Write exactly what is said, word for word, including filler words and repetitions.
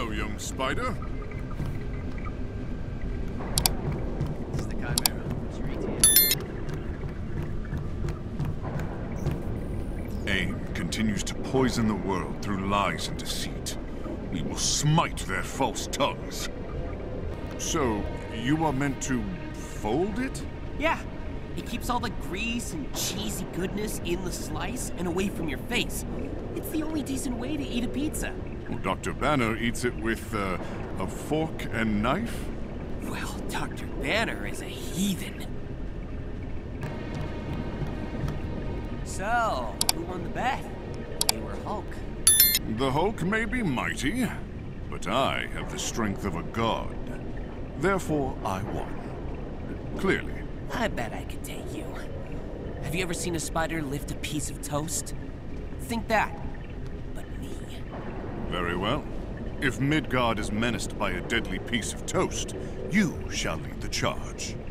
Hello, young spider. This is the Chimera. What's your E T A? AIM continues to poison the world through lies and deceit. We will smite their false tongues. So, you are meant to fold it? Yeah. It keeps all the grease and cheesy goodness in the slice and away from your face. It's the only decent way to eat a pizza. Well, Doctor Banner eats it with uh, a fork and knife? Well, Doctor Banner is a heathen. So, who won the bet? You or Hulk? The Hulk may be mighty, but I have the strength of a god. Therefore, I won. Clearly. I bet I could take you. Have you ever seen a spider lift a piece of toast? Think that. But me. Very well. If Midgard is menaced by a deadly piece of toast, you shall lead the charge.